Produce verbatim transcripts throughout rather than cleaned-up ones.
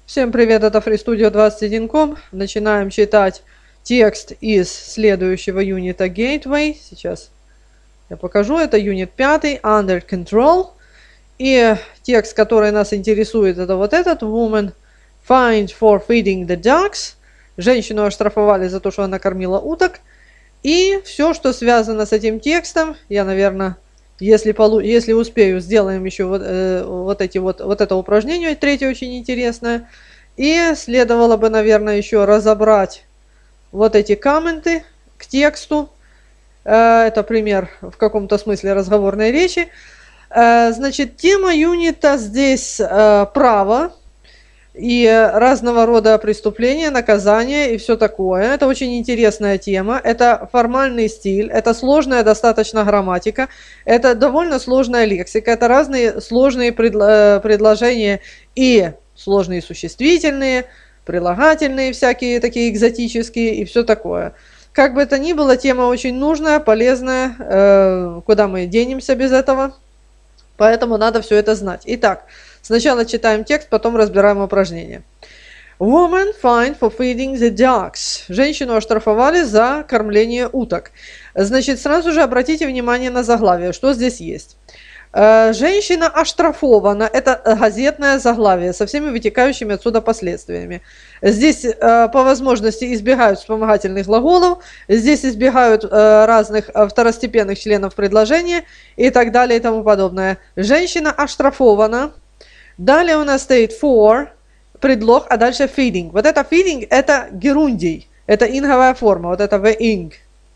Всем привет, это FreeStudio двадцать один точка ком. Начинаем читать текст из следующего юнита Gateway. Сейчас я покажу, это юнит пятый, Under Control. И текст, который нас интересует, это вот этот. Woman fined for feeding the ducks. Женщину оштрафовали за то, что она кормила уток. И все, что связано с этим текстом, я, наверное, если, полу если успею, сделаем еще вот, э, вот, эти вот, вот это упражнение, третье очень интересное. И следовало бы, наверное, еще разобрать вот эти комменты к тексту. Э, это пример в каком-то смысле разговорной речи. Э, значит, тема юнита здесь э, право и разного рода преступления, наказания и все такое. Это очень интересная тема. Это формальный стиль, это сложная достаточно грамматика, это довольно сложная лексика, это разные сложные предло- предложения и сложные существительные, прилагательные всякие такие экзотические и все такое. Как бы это ни было, тема очень нужная, полезная, э, куда мы денемся без этого. Поэтому надо все это знать. Итак, сначала читаем текст, потом разбираем упражнение. Woman fined for feeding the ducks. Женщину оштрафовали за кормление уток. Значит, сразу же обратите внимание на заглавие, что здесь есть. Женщина оштрафована, это газетное заглавие со всеми вытекающими отсюда последствиями. Здесь по возможности избегают вспомогательных глаголов, здесь избегают разных второстепенных членов предложения и так далее и тому подобное. Женщина оштрафована. Далее у нас стоит for, предлог, а дальше feeding. Вот это feeding, это герундий, это инговая форма, вот это the ing.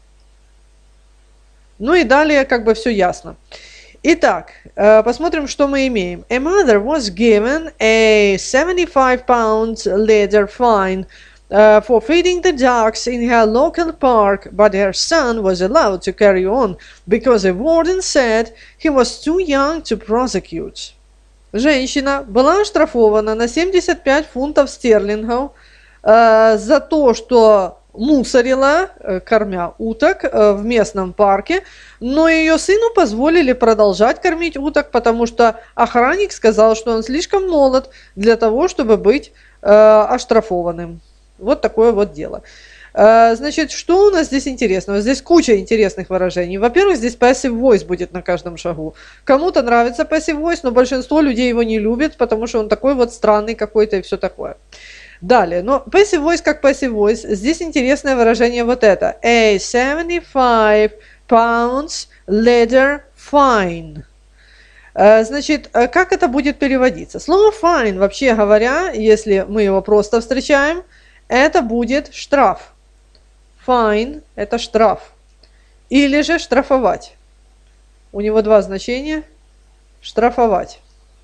Ну и далее как бы все ясно. Итак, посмотрим, что мы имеем. A mother was given a seventy-five pound leather fine uh, for feeding the ducks in her local park, but her son was allowed to carry on because the warden said he was too young to prosecute. Женщина была оштрафована на семьдесят пять фунтов стерлингов э, за то, что мусорила, э, кормя уток э, в местном парке, но ее сыну позволили продолжать кормить уток, потому что охранник сказал, что он слишком молод для того, чтобы быть э, оштрафованным. Вот такое вот дело. Значит, что у нас здесь интересного? Здесь куча интересных выражений. Во-первых, здесь passive voice будет на каждом шагу. Кому-то нравится passive voice, но большинство людей его не любит, потому что он такой вот странный какой-то и все такое. Далее, но passive voice как passive voice, здесь интересное выражение вот это. A seventy-five pounds leather fine. Значит, как это будет переводиться? Слово fine, вообще говоря, если мы его просто встречаем, это будет штраф. Fine – это штраф. Или же штрафовать. У него два значения. Штрафовать.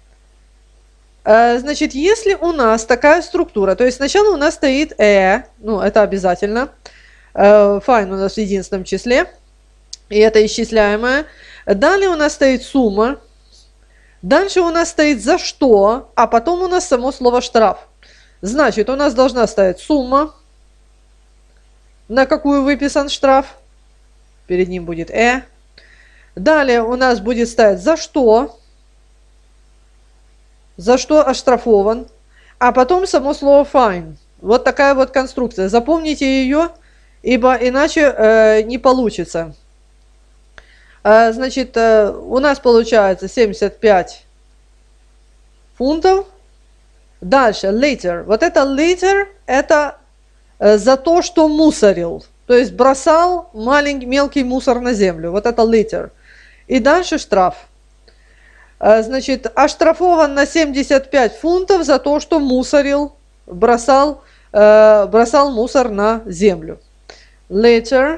Значит, если у нас такая структура, то есть сначала у нас стоит «э», ну, это обязательно. Fine у нас в единственном числе, и это исчисляемое. Далее у нас стоит сумма. Дальше у нас стоит «за что», а потом у нас само слово «штраф». Значит, у нас должна стоять сумма, на какую выписан штраф. Перед ним будет «э». Далее у нас будет стоять «за что», за что оштрафован, а потом само слово fine. Вот такая вот конструкция. Запомните ее, ибо иначе э, не получится. Э, значит, э, у нас получается семьдесят пять фунтов. Дальше, later. Вот это later, это э, за то, что мусорил. То есть бросал маленький, мелкий мусор на землю. Вот это later. И дальше штраф. Э, значит, оштрафован на семьдесят пять фунтов за то, что мусорил, бросал, э, бросал мусор на землю. Later.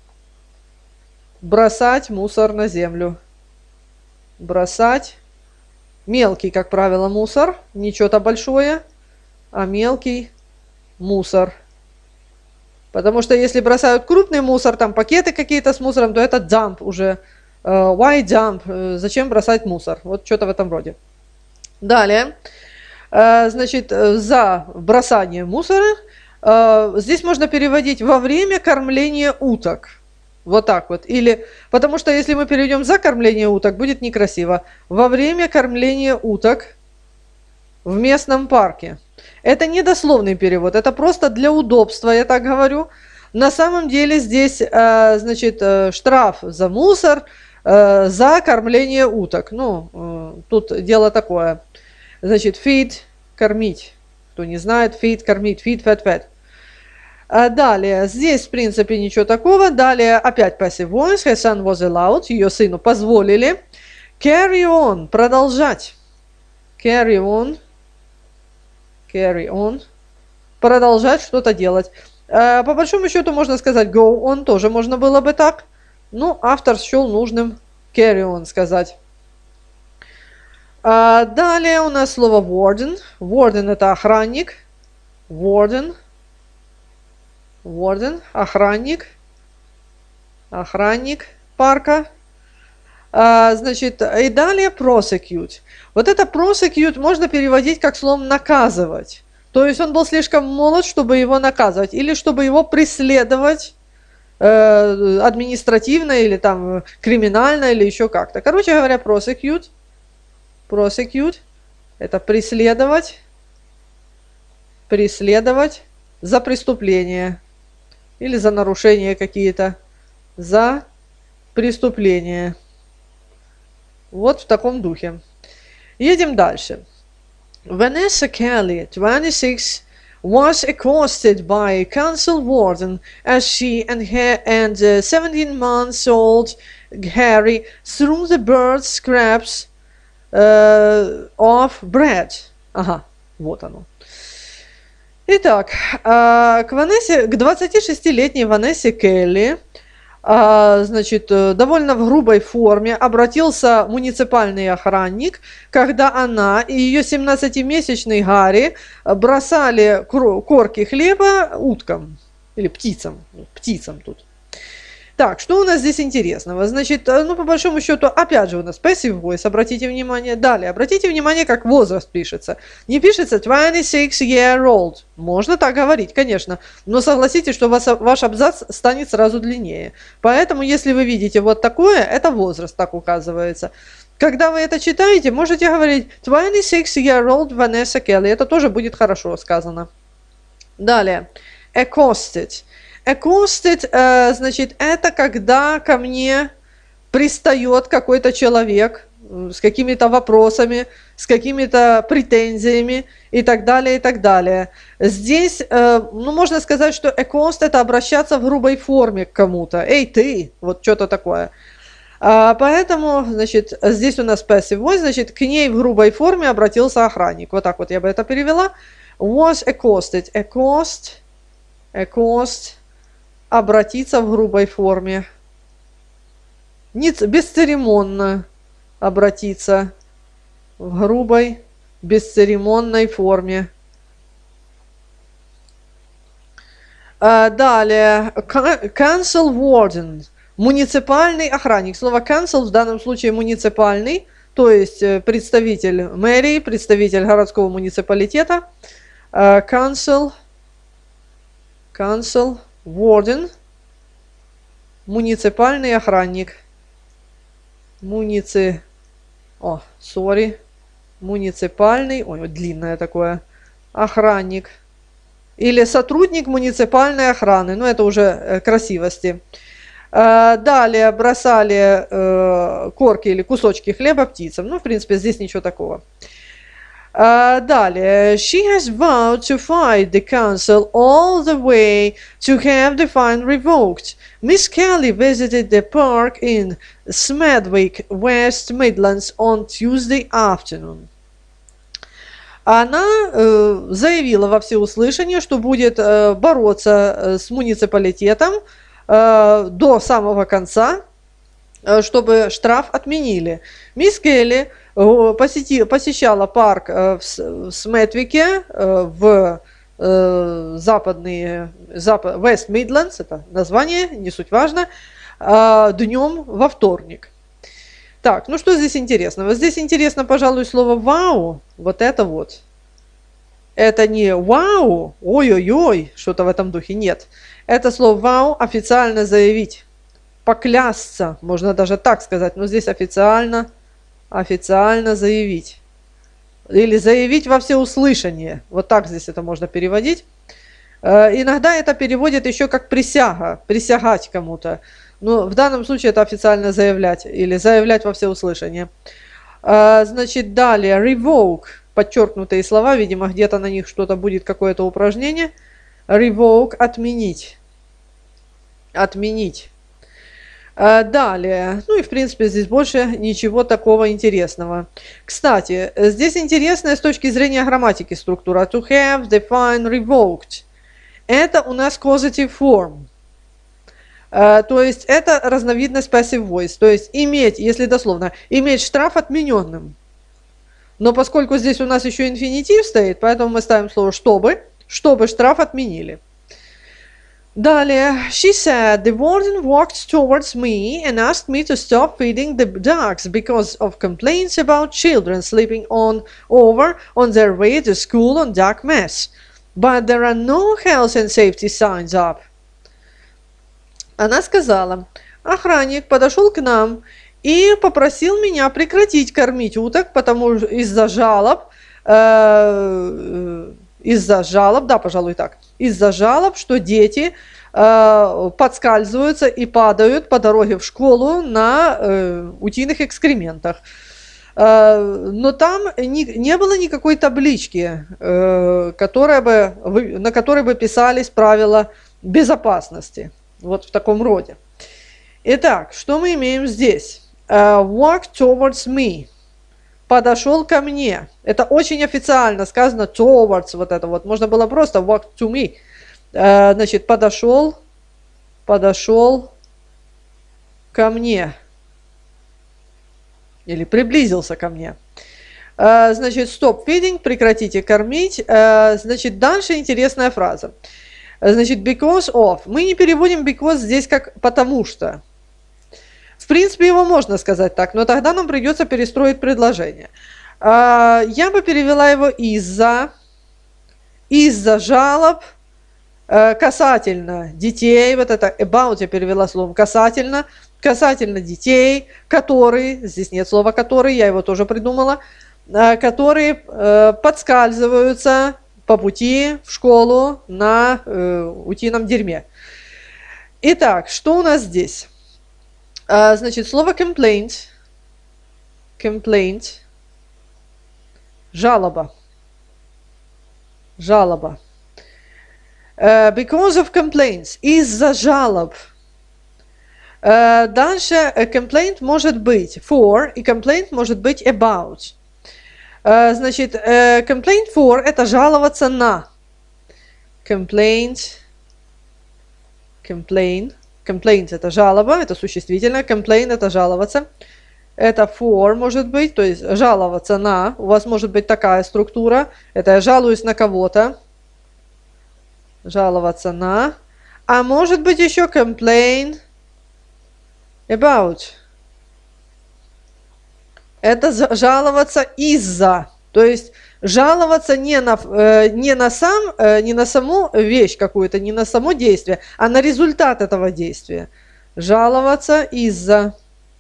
Бросать мусор на землю. Бросать. Мелкий, как правило, мусор, не что-то большое, а мелкий мусор. Потому что если бросают крупный мусор, там пакеты какие-то с мусором, то это dump уже. Uh, why dump? Uh, зачем бросать мусор? Вот что-то в этом роде. Далее, uh, значит, за бросание мусора, uh, здесь можно переводить во время кормления уток. Вот так вот. Или, потому что если мы перейдем за кормление уток, будет некрасиво. Во время кормления уток в местном парке. Это не дословный перевод, это просто для удобства, я так говорю. На самом деле здесь, э, значит, э, штраф за мусор, э, за кормление уток. Ну, э, тут дело такое. Значит, feed – кормить. Кто не знает, feed – кормить, feed, fed, fed. А далее, здесь, в принципе, ничего такого. Далее, опять passive voice. Her son was allowed. Ее сыну позволили. Carry on – продолжать. Carry on. Carry on. Продолжать что-то делать. По большому счету можно сказать go on, тоже можно было бы так. Ну, автор счел нужным carry on сказать. А далее у нас слово warden. Warden это охранник. Warden. Warden, охранник. Охранник парка. А, значит, и далее prosecute. Вот это prosecute можно переводить как словом наказывать. То есть он был слишком молод, чтобы его наказывать, или чтобы его преследовать э, административно, или там криминально, или еще как-то. Короче говоря, prosecute. Prosecute – это преследовать, преследовать за преступление или за нарушения какие-то, за преступление. Вот в таком духе. Едем дальше. Vanessa Kelly, twenty-six, was accosted by a council warden as she and her and uh, seventeen months old Harry threw the bird scraps uh, of bread. Ага, вот оно. Итак, к Ванессе, к двадцатишестилетней Ванессе Келли, значит, довольно в грубой форме обратился муниципальный охранник, когда она и ее семнадцатимесячный Гарри бросали корки хлеба уткам или птицам, птицам тут. Так, что у нас здесь интересного? Значит, ну, по большому счету, опять же у нас passive voice, обратите внимание. Далее, обратите внимание, как возраст пишется. Не пишется twenty-six year old. Можно так говорить, конечно, но согласитесь, что вас, ваш абзац станет сразу длиннее. Поэтому, если вы видите вот такое, это возраст так указывается. Когда вы это читаете, можете говорить twenty-six year old Vanessa Kelly. Это тоже будет хорошо сказано. Далее, accosted. Accosted, э, значит, это когда ко мне пристает какой-то человек с какими-то вопросами, с какими-то претензиями и так далее, и так далее. Здесь, э, ну, можно сказать, что accost – это обращаться в грубой форме к кому-то. Эй, ты! Вот что-то такое. А, поэтому, значит, здесь у нас passive voice, значит, к ней в грубой форме обратился охранник. Вот так вот я бы это перевела. Was accosted. Accost, accost. Обратиться в грубой форме. Не, бесцеремонно обратиться в грубой, бесцеремонной форме. А, далее. Council warden. Муниципальный охранник. Слово council в данном случае муниципальный, то есть представитель мэрии, представитель городского муниципалитета. А, council. Council. Warden, муниципальный охранник, муници, о, sorry, муниципальный, ой, длинное такое, охранник, или сотрудник муниципальной охраны, ну это уже э, красивости. Э, далее бросали э, корки или кусочки хлеба птицам, ну в принципе здесь ничего такого. Uh, далее, she has vowed to fight the council all the way to have the fine revoked. Miss Kelly visited the park in Smedwick, West Midlands on Tuesday afternoon. Она э, заявила во всеуслышание, что будет э, бороться э, с муниципалитетом э, до самого конца, э, чтобы штраф отменили. Мисс Келли Посети, посещала парк э, в, в Смедвике, э, в э, западные, запад, West Midlands, это название, не суть важно, э, днем во вторник. Так, ну что здесь интересного? Здесь интересно, пожалуй, слово «вау», вот это вот. Это не «вау», ой-ой-ой, что-то в этом духе, нет. Это слово «вау» официально заявить, поклясться, можно даже так сказать, но здесь официально Официально заявить. Или заявить во всеуслышание. Вот так здесь это можно переводить. Иногда это переводят еще как присяга, присягать кому-то. Но в данном случае это официально заявлять или заявлять во всеуслышание. Значит, далее revoke, подчеркнутые слова, видимо, где-то на них что-то будет, какое-то упражнение. Revoke, отменить. Отменить. Далее, ну и в принципе здесь больше ничего такого интересного. Кстати, здесь интересная с точки зрения грамматики структура. To have, define, revoked. Это у нас causative form. То есть это разновидность passive voice. То есть иметь, если дословно, иметь штраф отмененным. Но поскольку здесь у нас еще инфинитив стоит, поэтому мы ставим слово чтобы, чтобы штраф отменили. Далее, she said, the warden walked towards me and asked me to stop feeding the dogs because of complaints about children sleeping on over on their way to school on duck mess. But there are no health and safety signs up. Она сказала, охранник подошел к нам и попросил меня прекратить кормить уток, потому что из-за жалоб, э, из-за жалоб, да, пожалуй так, из-за жалоб, что дети э, подскальзываются и падают по дороге в школу на э, утиных экскрементах. Э, но там не, не было никакой таблички, э, которая бы, на которой бы писались правила безопасности. Вот в таком роде. Итак, что мы имеем здесь? Uh, walk towards me. Подошел ко мне. Это очень официально сказано towards, вот это вот. Можно было просто walk to me. Uh, значит, подошел, подошел ко мне. Или приблизился ко мне. Uh, значит, stop feeding, прекратите кормить. Uh, значит, дальше интересная фраза. Значит, because of. Мы не переводим because здесь как потому что. В принципе, его можно сказать так, но тогда нам придется перестроить предложение. Я бы перевела его из-за, из-за жалоб касательно детей. Вот это about я перевела словом касательно. Касательно детей, которые, здесь нет слова который, я его тоже придумала, которые подскальзываются по пути в школу на э, утином дерьме. Итак, что у нас здесь? А, значит, слово complaint, complaint, жалоба, жалоба. Uh, because of complaints, из-за жалоб. Uh, дальше complaint может быть for, и complaint может быть about. Uh, значит, uh, complaint for – это жаловаться на. Complaint, complain, complaint – это жалоба, это существительное. Complain – это жаловаться. Это for может быть, то есть жаловаться на. У вас может быть такая структура. Это я жалуюсь на кого-то. Жаловаться на. А может быть еще complain about. Это жаловаться из-за, то есть жаловаться не на, э, не на сам, э, не на саму вещь какую-то, не на само действие, а на результат этого действия. Жаловаться из-за,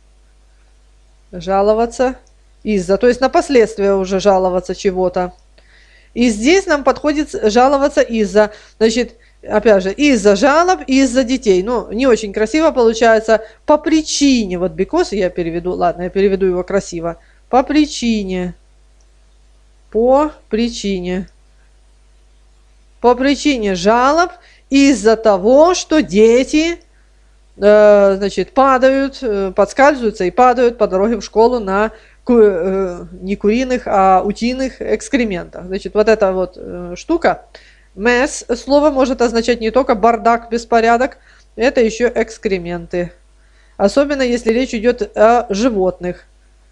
жаловаться из-за, то есть на последствия уже жаловаться чего-то. И здесь нам подходит жаловаться из-за, значит, опять же, из-за жалоб, из-за детей. Ну, не очень красиво получается. По причине. Вот because я переведу. Ладно, я переведу его красиво. По причине. По причине. По причине жалоб из-за того, что дети, э, значит, падают, э, подскальзываются и падают по дороге в школу на ку, э, не куриных, а утиных экскрементах. Значит, вот эта вот э, штука. Mess слово может означать не только бардак, беспорядок, это еще экскременты. Особенно если речь идет о животных.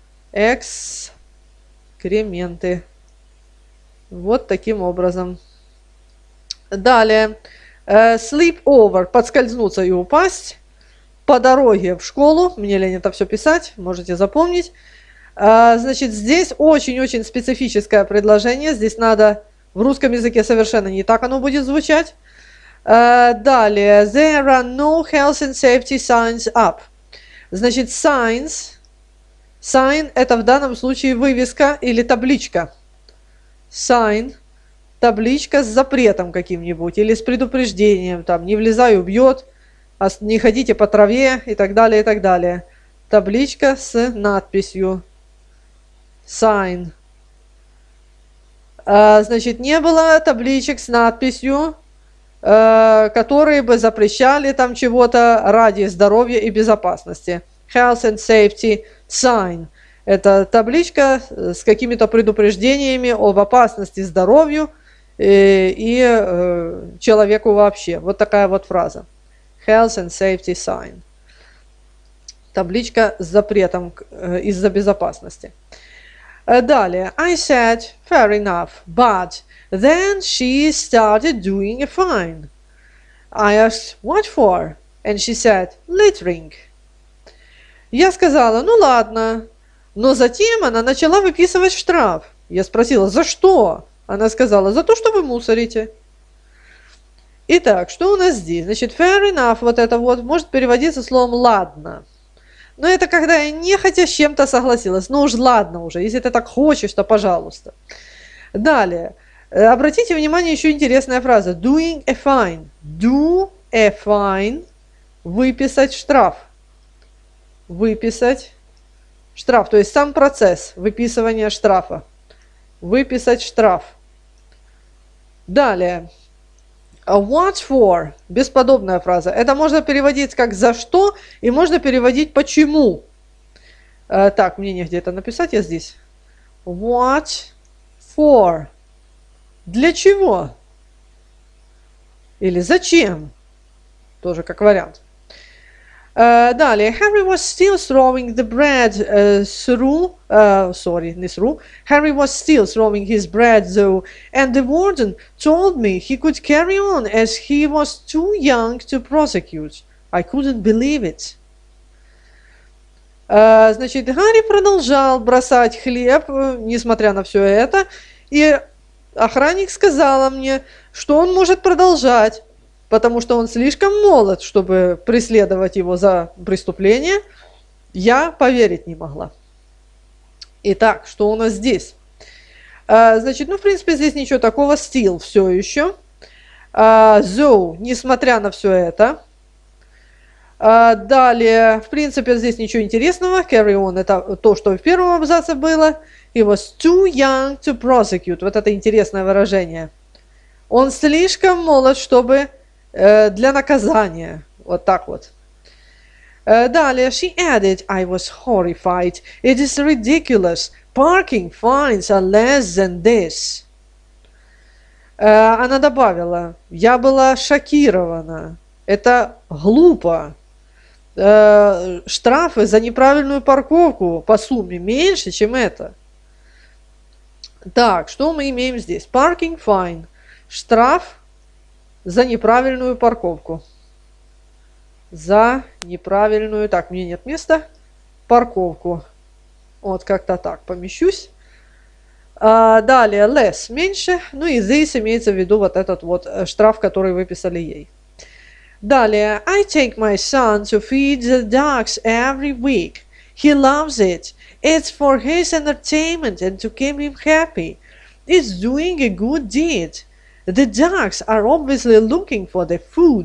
Экскременты. Вот таким образом. Далее. Sleep over. Подскользнуться и упасть. По дороге в школу. Мне лень это все писать. Можете запомнить. Значит, здесь очень-очень специфическое предложение. Здесь надо... В русском языке совершенно не так оно будет звучать. Uh, далее. There are no health and safety signs up. Значит, signs. Sign – это в данном случае вывеска или табличка. sign, табличка с запретом каким-нибудь или с предупреждением, там, не влезай, убьет, не ходите по траве и так далее, и так далее. Табличка с надписью sign. А, значит, не было табличек с надписью, а, которые бы запрещали там чего-то ради здоровья и безопасности. Health and safety sign. Это табличка с какими-то предупреждениями об опасности здоровью и, и э, человеку вообще. Вот такая вот фраза. Health and safety sign. Табличка с запретом э, из-за безопасности. Далее. I said, fair enough, but then she started doing a fine. I asked, what for? And she said, littering. Я сказала, ну ладно. Но затем она начала выписывать штраф. Я спросила, за что? Она сказала, за то, что вы мусорите. Итак, что у нас здесь? Значит, fair enough, вот это вот, может переводиться словом ладно. Но это когда я нехотя с чем-то согласилась. Ну уж ладно уже, если ты так хочешь, то пожалуйста. Далее. Обратите внимание, еще интересная фраза. Doing a fine. Do a fine. Выписать штраф. Выписать штраф. То есть сам процесс выписывания штрафа. Выписать штраф. Далее. What for? Бесподобная фраза. Это можно переводить как «за что» и можно переводить «почему». Uh, так, мне негде это написать, я здесь. What for? Для чего? Или зачем? Тоже как вариант. Uh, далее. Harry was still throwing the bread uh, through, uh, sorry, не through. Harry was still throwing his bread though, and the warden told me he could carry on as he was too young to prosecute. I couldn't believe it. Uh, значит, Гарри продолжал бросать хлеб, несмотря на все это, и охранник сказала мне, что он может продолжать, потому что он слишком молод, чтобы преследовать его за преступление. Я поверить не могла. Итак, что у нас здесь? А, значит, ну, в принципе, здесь ничего такого. Still все еще. А, though, несмотря на все это. А, далее, в принципе, здесь ничего интересного. Carry on, это то, что в первом абзаце было. He was too young to prosecute. Вот это интересное выражение. Он слишком молод, чтобы... для наказания. Вот так вот. Далее, she added, I was horrified. It is ridiculous. Parking fines are less than this. Она добавила, я была шокирована. Это глупо. Штрафы за неправильную парковку по сумме меньше, чем это. Так, что мы имеем здесь? Parking fine. Штраф за неправильную парковку. За неправильную... Так, мне нет места. Парковку. Вот как-то так помещусь. А, далее, less, меньше. Ну и this имеется в виду вот этот вот штраф, который выписали ей. Далее, I take my son to feed the dogs every week. He loves it. It's for his entertainment and to keep him happy. It's doing a good deed. The dogs are obviously looking for the food.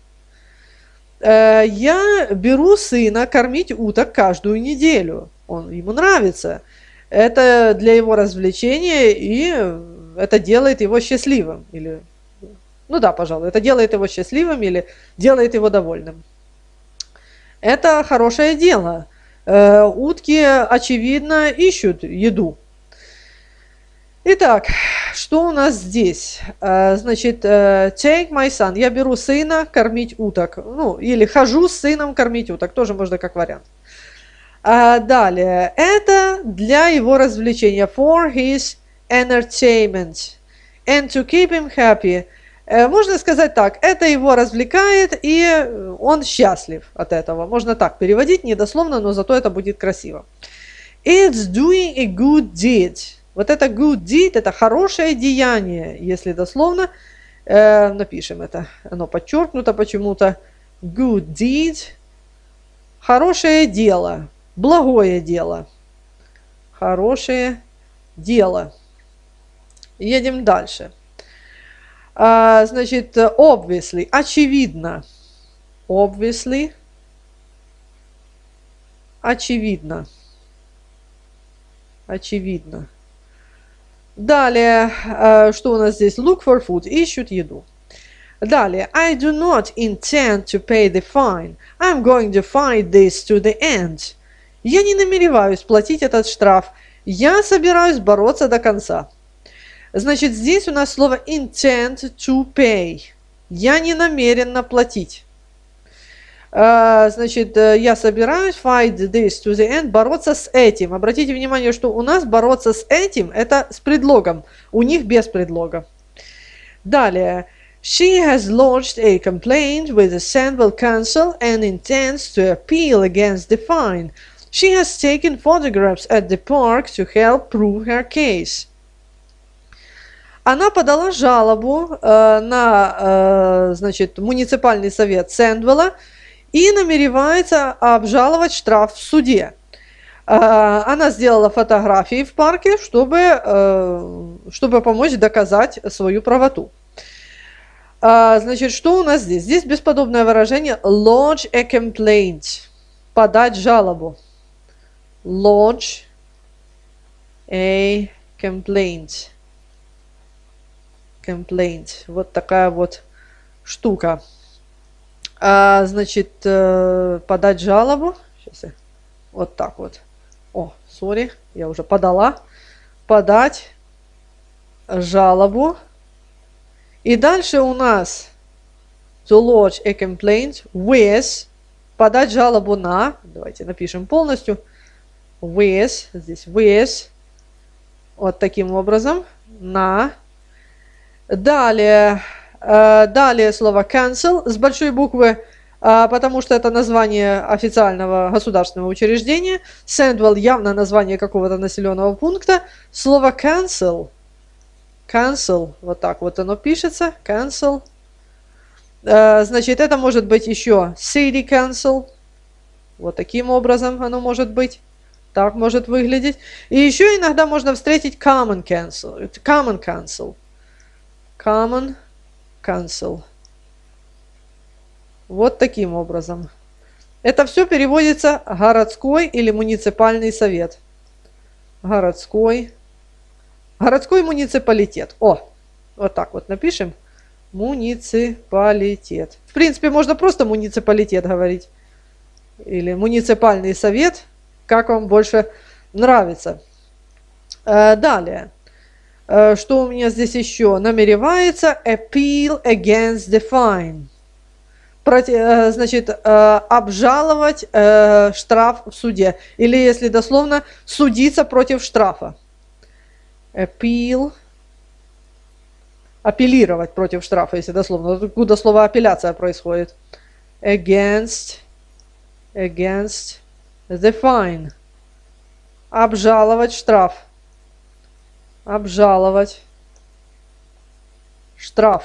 Uh, я беру сына кормить уток каждую неделю. Он, ему нравится. Это для его развлечения, и это делает его счастливым. Или, ну да, пожалуй, это делает его счастливым или делает его довольным. Это хорошее дело. Uh, утки, очевидно, ищут еду. Итак, что у нас здесь? Значит, take my son. Я беру сына кормить уток. Ну, или хожу с сыном кормить уток. Тоже можно как вариант. А далее. Это для его развлечения. For his entertainment. And to keep him happy. Можно сказать так. Это его развлекает, и он счастлив от этого. Можно так переводить, не дословно, но зато это будет красиво. It's doing a good deed. Вот это good deed, это хорошее деяние, если дословно. Э, напишем это. Оно подчеркнуто почему-то. Good deed. Хорошее дело. Благое дело. Хорошее дело. Едем дальше. А, значит, obviously, очевидно. Obviously, очевидно. Очевидно. Далее, а, что у нас здесь? Look for food, ищут еду. Далее, I do not intend to pay the fine. I'm going to fight this to the end. Я не намереваюсь платить этот штраф. Я собираюсь бороться до конца. Значит, здесь у нас слово intend to pay. Я не намерена платить. Uh, значит, я собираюсь fight this to the end, бороться с этим. Обратите внимание, что у нас бороться с этим, это с предлогом. У них без предлога. Далее. She has lodged a complaint with the Sandwell Council and intends to appeal against the fine. She has taken photographs at the park to help prove her case. Она подала жалобу э, на э, значит, муниципальный совет Сэндвелла и намеревается обжаловать штраф в суде. Э, она сделала фотографии в парке, чтобы, э, чтобы помочь доказать свою правоту. А, значит, что у нас здесь? Здесь бесподобное выражение lodge a complaint. Подать жалобу. Lodge a complaint. Complaint. Вот такая вот штука. А, значит, э, подать жалобу. Сейчас я вот так вот. О, сори, я уже подала. Подать жалобу. И дальше у нас to lodge a complaint with, подать жалобу на, давайте напишем полностью, with, здесь with, вот таким образом, на. Далее, э, далее слово cancel с большой буквы, э, потому что это название официального государственного учреждения. Сэндвелл явно название какого-то населенного пункта. Слово cancel. Cancel, вот так вот оно пишется, cancel. Uh, значит, это может быть еще city council. Вот таким образом оно может быть. Так может выглядеть. И еще иногда можно встретить common council. Common council. Common council. Вот таким образом. Это все переводится городской или муниципальный совет. Городской. Городской муниципалитет. О, вот так вот напишем. Муниципалитет. В принципе, можно просто муниципалитет говорить. Или муниципальный совет. Как вам больше нравится. Э, далее. Э, что у меня здесь еще? Намеревается appeal against the fine. Проти, э, значит, э, обжаловать э, штраф в суде. Или, если дословно, судиться против штрафа. Appeal. Апеллировать против штрафа, если дословно. Откуда слово апелляция происходит? Against. Against the fine. Обжаловать штраф. Обжаловать штраф.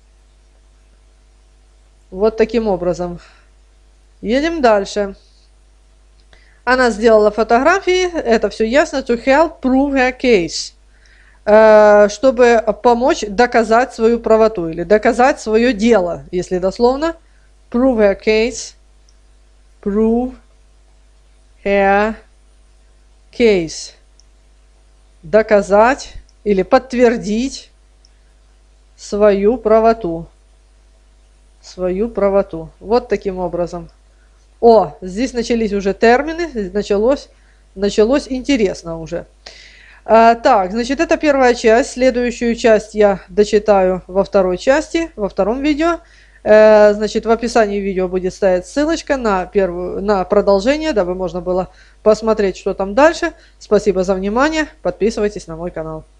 Вот таким образом. Едем дальше. Она сделала фотографии. Это все ясно. To help prove her case. Чтобы помочь доказать свою правоту или доказать свое дело, если дословно. Prove her case. Prove her case. Доказать или подтвердить свою правоту. Свою правоту. Вот таким образом. О, здесь начались уже термины. Началось, началось интересно уже. А, так, значит, это первая часть. Следующую часть я дочитаю во второй части, во втором видео. Э, значит, в описании видео будет стоять ссылочка на, первую, на продолжение, дабы можно было посмотреть, что там дальше. Спасибо за внимание. Подписывайтесь на мой канал.